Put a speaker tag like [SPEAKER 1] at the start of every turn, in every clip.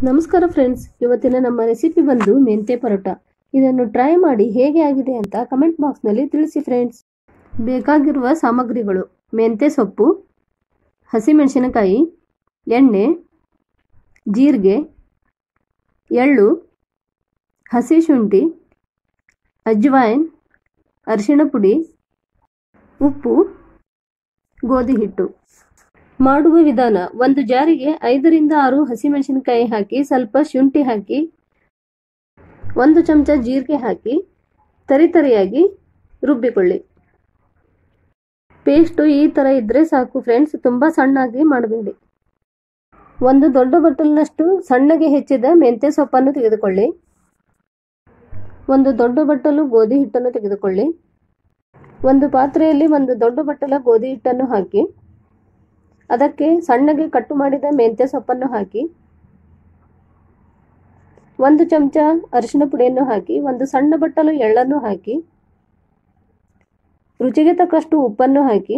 [SPEAKER 1] ನಮಸ್ಕಾರ ಫ್ರೆಂಡ್ಸ್, ಇವತ್ತಿನ ನಮ್ಮ ರೆಸಿಪಿ ಬಂದು ಮೆಂತೆ ಪರೋಟ. ಇದನ್ನು ಟ್ರೈ ಮಾಡಿ ಹೇಗೆ ಆಗಿದೆ ಅಂತ ಕಮೆಂಟ್ ಬಾಕ್ಸ್ನಲ್ಲಿ ತಿಳಿಸಿ ಫ್ರೆಂಡ್ಸ್. ಬೇಕಾಗಿರುವ ಸಾಮಗ್ರಿಗಳು: ಮೆಂತೆ ಸೊಪ್ಪು, ಹಸಿಮೆಣಸಿನಕಾಯಿ, ಎಣ್ಣೆ, ಜೀರಿಗೆ, ಎಳ್ಳು, ಹಸಿ ಶುಂಠಿ, ಅಜ್ವೈನ್, ಅರಿಶಿಣ ಪುಡಿ, ಉಪ್ಪು, ಗೋಧಿ ಹಿಟ್ಟು. ಮಾಡುವ ವಿಧಾನ: ಒಂದು ಜಾರಿಗೆ 5 ರಿಂದ 6 ಹಸಿಮೆಣಸಿನಕಾಯಿ ಹಾಕಿ, ಸ್ವಲ್ಪ ಶುಂಠಿ ಹಾಕಿ, 1 ಚಮಚ ಜೀರಿಗೆ ಹಾಕಿ ತರಿತರಿಯಾಗಿ ರುಬ್ಬಿಕೊಳ್ಳಿ. ಪೇಸ್ಟು ಈ ಥರ ಇದ್ರೆ ಸಾಕು ಫ್ರೆಂಡ್ಸ್, ತುಂಬ ಸಣ್ಣಾಗಿ ಮಾಡಬೇಡಿ. ಒಂದು ದೊಡ್ಡ ಬಟ್ಟಲಿನಷ್ಟು ಸಣ್ಣಗೆ ಹೆಚ್ಚಿದ ಮೆಂತೆ ಸೊಪ್ಪನ್ನು ತೆಗೆದುಕೊಳ್ಳಿ. ಒಂದು ದೊಡ್ಡ ಬಟ್ಟಲು ಗೋಧಿ ಹಿಟ್ಟನ್ನು ತೆಗೆದುಕೊಳ್ಳಿ. ಒಂದು ಪಾತ್ರೆಯಲ್ಲಿ 1 ದೊಡ್ಡ ಬಟ್ಟಲ ಗೋಧಿ ಹಿಟ್ಟನ್ನು ಹಾಕಿ, ಅದಕ್ಕೆ ಸಣ್ಣಗೆ ಕಟ್ಟು ಮಾಡಿದ ಮೆಂತೆ ಸೊಪ್ಪನ್ನು ಹಾಕಿ, 1 ಚಮಚ ಅರಿಶಿಣ ಪುಡಿಯನ್ನು ಹಾಕಿ, 1 ಸಣ್ಣ ಬಟ್ಟಲು ಎಳ್ಳನ್ನು ಹಾಕಿ, ರುಚಿಗೆ ತಕ್ಕಷ್ಟು ಉಪ್ಪನ್ನು ಹಾಕಿ,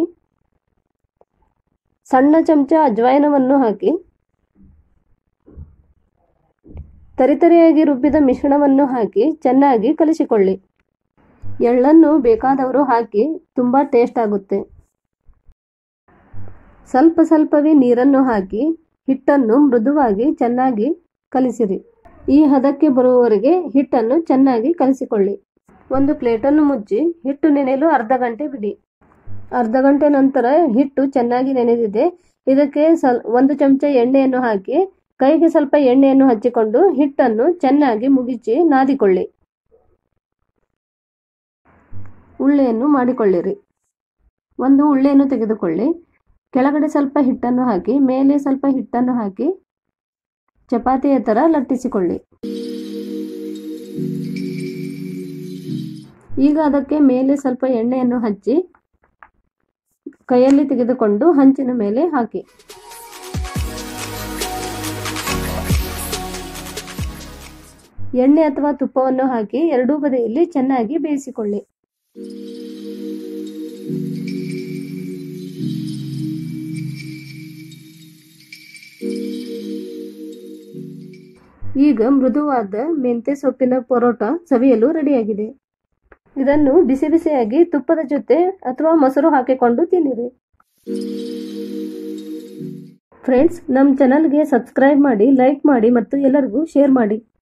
[SPEAKER 1] ಸಣ್ಣ ಚಮಚ ಅಜ್ವೈನವನ್ನು ಹಾಕಿ, ತರಿತರಿಯಾಗಿ ರುಬ್ಬಿದ ಮಿಶ್ರಣವನ್ನು ಹಾಕಿ ಚೆನ್ನಾಗಿ ಕಲಿಸಿಕೊಳ್ಳಿ. ಎಳ್ಳನ್ನು ಬೇಕಾದವರು ಹಾಕಿ, ತುಂಬ ಟೇಸ್ಟ್ ಆಗುತ್ತೆ. ಸ್ವಲ್ಪ ಸ್ವಲ್ಪವೇ ನೀರನ್ನು ಹಾಕಿ ಹಿಟ್ಟನ್ನು ಮೃದುವಾಗಿ ಚೆನ್ನಾಗಿ ಕಲಿಸಿರಿ. ಈ ಹದಕ್ಕೆ ಬರುವವರೆಗೆ ಹಿಟ್ಟನ್ನು ಚೆನ್ನಾಗಿ ಕಲಿಸಿಕೊಳ್ಳಿ. ಒಂದು ಪ್ಲೇಟನ್ನು ಮುಚ್ಚಿ ಹಿಟ್ಟು ನೆನೆಯಲು ಅರ್ಧ ಗಂಟೆ ಬಿಡಿ. ಅರ್ಧ ಗಂಟೆ ನಂತರ ಹಿಟ್ಟು ಚೆನ್ನಾಗಿ ನೆನೆದಿದೆ. ಇದಕ್ಕೆ 1 ಚಮಚ ಎಣ್ಣೆಯನ್ನು ಹಾಕಿ, ಕೈಗೆ ಸ್ವಲ್ಪ ಎಣ್ಣೆಯನ್ನು ಹಚ್ಚಿಕೊಂಡು ಹಿಟ್ಟನ್ನು ಚೆನ್ನಾಗಿ ಮುಗಿಸಿ ನಾದಿಕೊಳ್ಳಿ. ಉಳ್ಳೆಯನ್ನು ಮಾಡಿಕೊಳ್ಳಿರಿ. 1 ಉಳ್ಳೆಯನ್ನು ತೆಗೆದುಕೊಳ್ಳಿ. ಕೆಳಗಡೆ ಸ್ವಲ್ಪ ಹಿಟ್ಟನ್ನು ಹಾಕಿ, ಮೇಲೆ ಸ್ವಲ್ಪ ಹಿಟ್ಟನ್ನು ಹಾಕಿ ಚಪಾತಿಯ ಥರ ಲಟ್ಟಿಸಿಕೊಳ್ಳಿ. ಈಗ ಅದಕ್ಕೆ ಮೇಲೆ ಸ್ವಲ್ಪ ಎಣ್ಣೆಯನ್ನು ಹಚ್ಚಿ ಕೈಯಲ್ಲಿ ತೆಗೆದುಕೊಂಡು ಹಂಚಿನ ಮೇಲೆ ಹಾಕಿ. ಎಣ್ಣೆ ಅಥವಾ ತುಪ್ಪವನ್ನು ಹಾಕಿ ಎರಡೂ ಬದಿಯಲ್ಲಿ ಚೆನ್ನಾಗಿ ಬೇಯಿಸಿಕೊಳ್ಳಿ. ಈಗ ಮೃದುವಾದ ಮೆಂತೆ ಸೊಪ್ಪಿನ ಪರೋಟ ಸವಿಯಲು ರೆಡಿಯಾಗಿದೆ. ಇದನ್ನು ಬಿಸಿ ಬಿಸಿಯಾಗಿ ತುಪ್ಪದ ಜೊತೆ ಅಥವಾ ಮೊಸರು ಹಾಕಿಕೊಂಡು ತಿನ್ನಿರಿ. ಫ್ರೆಂಡ್ಸ್, ನಮ್ಮ ಚಾನಲ್ಗೆ ಸಬ್ಸ್ಕ್ರೈಬ್ ಮಾಡಿ, ಲೈಕ್ ಮಾಡಿ ಮತ್ತು ಎಲ್ಲರಿಗೂ ಶೇರ್ ಮಾಡಿ.